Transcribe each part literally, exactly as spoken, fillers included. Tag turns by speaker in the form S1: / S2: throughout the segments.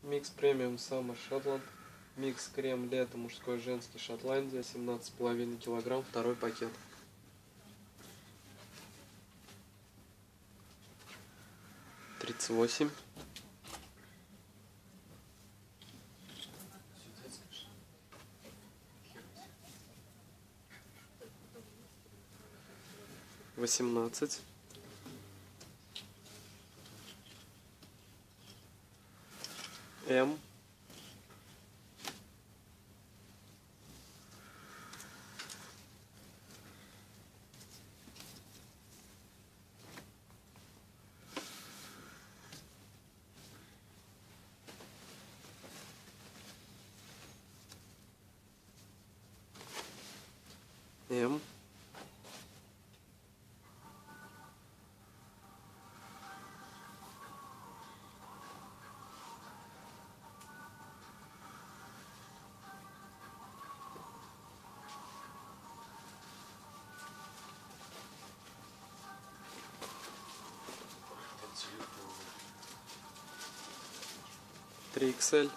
S1: Микс премиум Summer Шотланд. Микс крем лето мужской женский Шотландия. семнадцать с половиной килограмм. Второй пакет. тридцать восемь. Восемнадцать. М. М. три икс эль.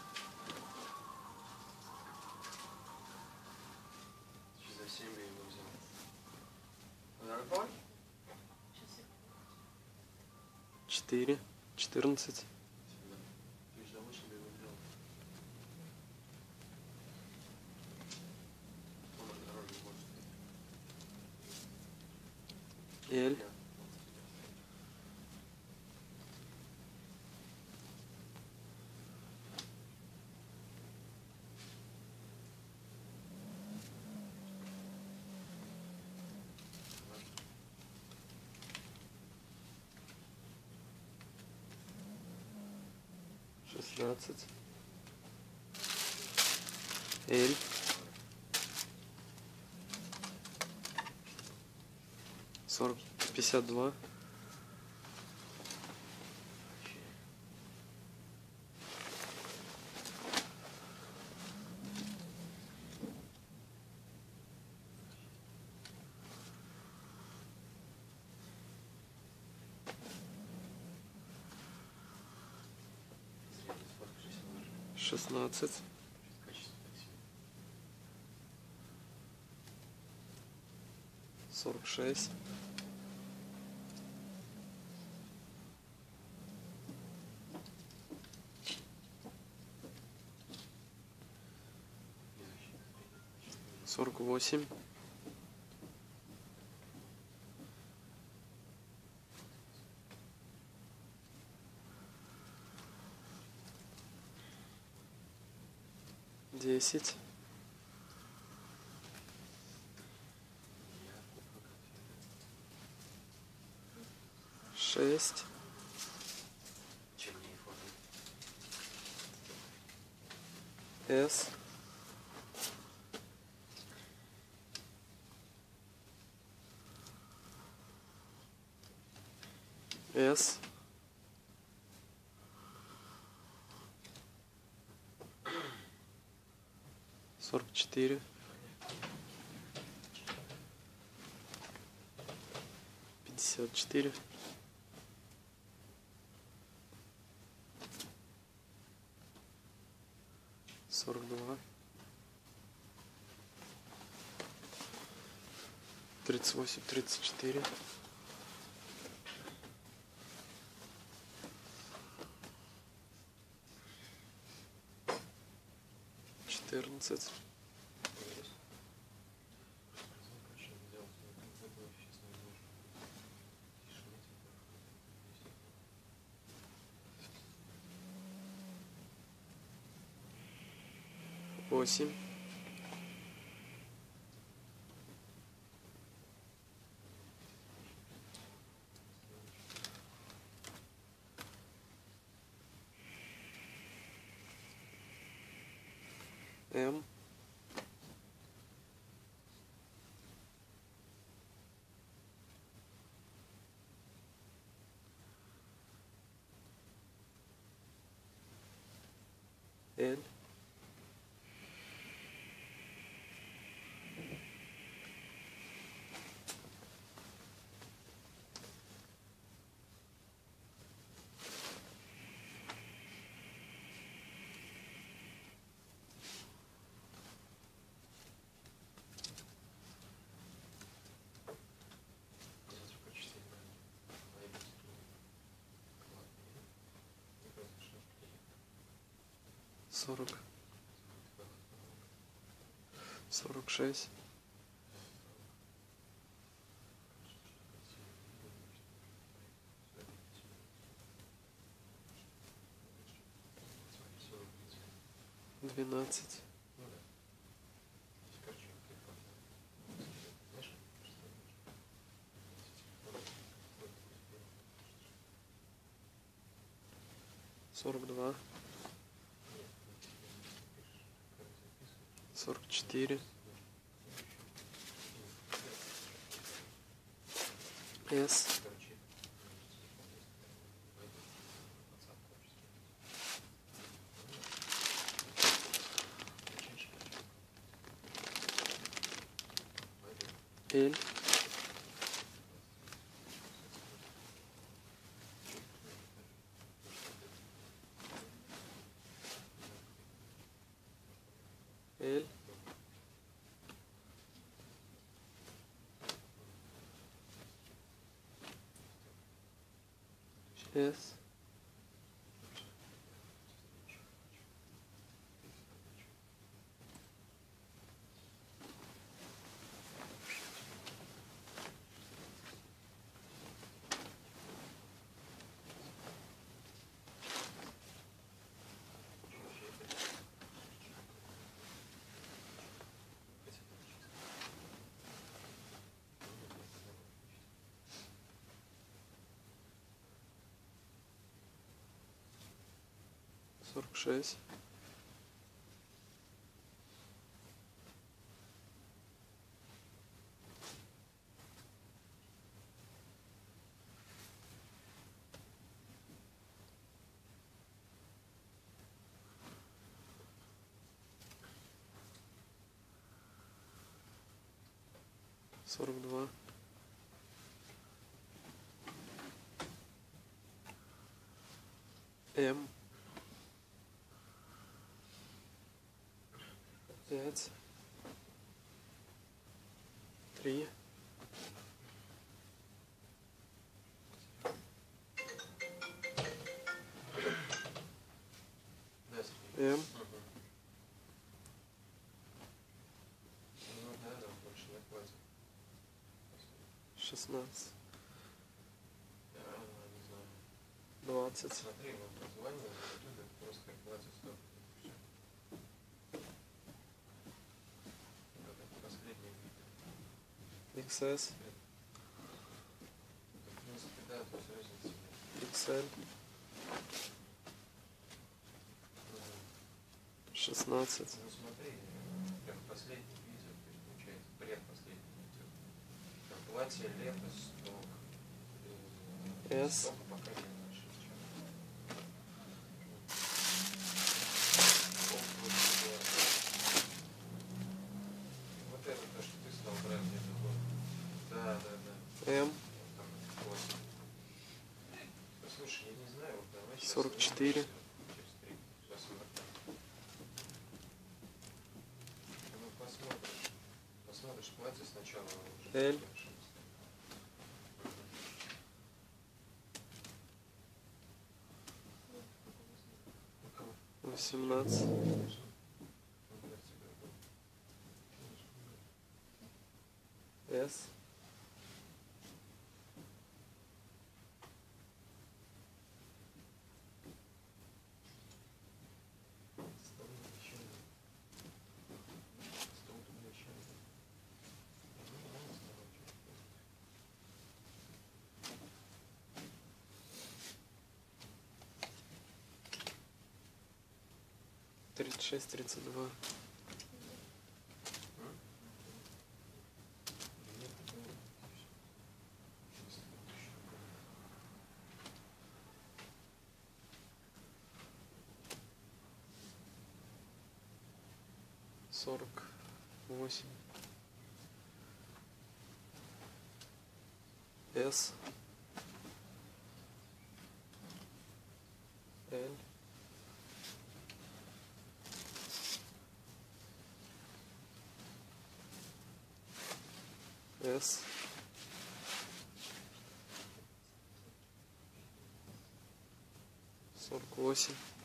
S2: За семь я его взял.
S1: четыре. четырнадцать. Эль. шестнадцать. Эль. сорок. пятьдесят два. шестнадцать. сорок шесть. сорок восемь. десять. шесть. С. С. сорок четыре. пятьдесят четыре. сорок два. тридцать восемь. тридцать четыре. четырнадцать. восемь. М. Эль. сорок, сорок шесть, двенадцать, сорок два, сорок четыре, С, Л, Л, С, сорок шесть, сорок два, М, пять, три, М,
S2: Ну да, да, больше не хватит.
S1: шестнадцать,
S2: Да, не знаю.
S1: двадцать,
S2: Смотри, его название на ютубе просто как двадцать сто. Это последнее видео.
S1: Х С,
S2: В принципе, да, то есть разницы нет.
S1: Х Л, шестнадцать,
S2: Ну смотри, прям последнее видео, то есть получается предпоследнее видео. Там платье лето сток. э,
S1: С,
S2: Сток пока не нашли. Вот это то, что ты стал брать где-то вот. Да, да, да.
S1: М,
S2: Вот там вот. Слушай, я не знаю, вот давай сейчас
S1: сорок четыре,
S2: через три посмотрим. Ну посмотришь. Посмотришь платье сначала уже.
S1: Л, восемнадцать, С, тридцать шесть, тридцать два, сорок восемь, С, Л, С, сорок восемь,